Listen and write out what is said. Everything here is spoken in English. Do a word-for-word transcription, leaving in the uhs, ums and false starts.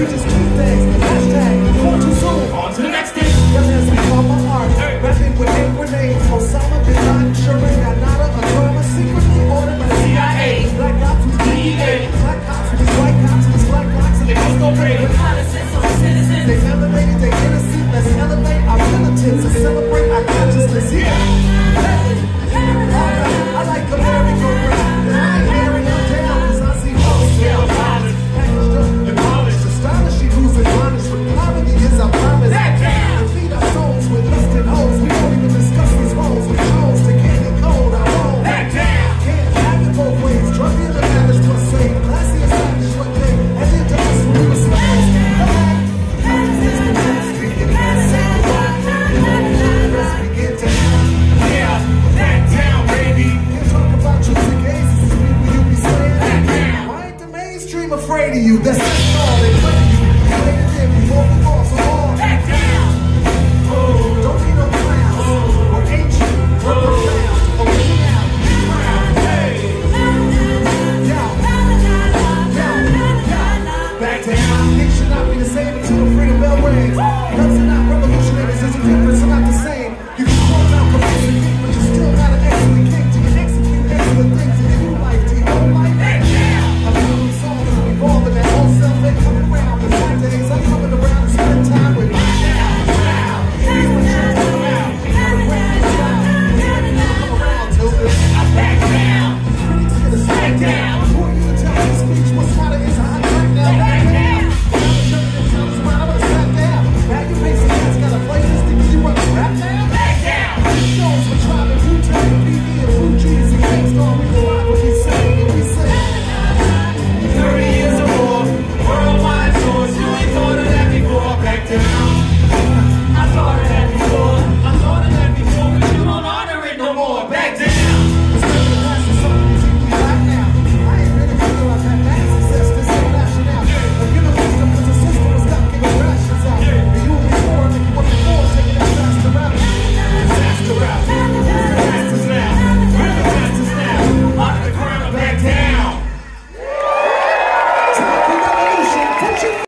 We just keep things. Hashtag, on too soon. On to the next thing. Young as we call my art. Rapping with eight grenades. Osama bin Laden, Sherman, Granada, Obama, secretly ordered by the C I A. Black ops with D E A. Black cops with these white cops with these black cops and they just don't pay. Reconnaissance on citizens. They elevated, they innocent. Let's elevate our militants and celebrate our consciousness. Yeah. Hey. I like the merry-go-round. I ain't hearing them down cause I see wholesale violence. Packaged up and polished. Astonishing who's admonished. But poverty is our promise. And feed our souls with lust and hoes. We don't even discuss these roles. We chose to get it cold. I roll. Can't have it both ways. Drug dealer, lavish plus save. Classy established what they and then to us when we were slaves. Afraid of you, that's all they play you. Played it in before we lost, so all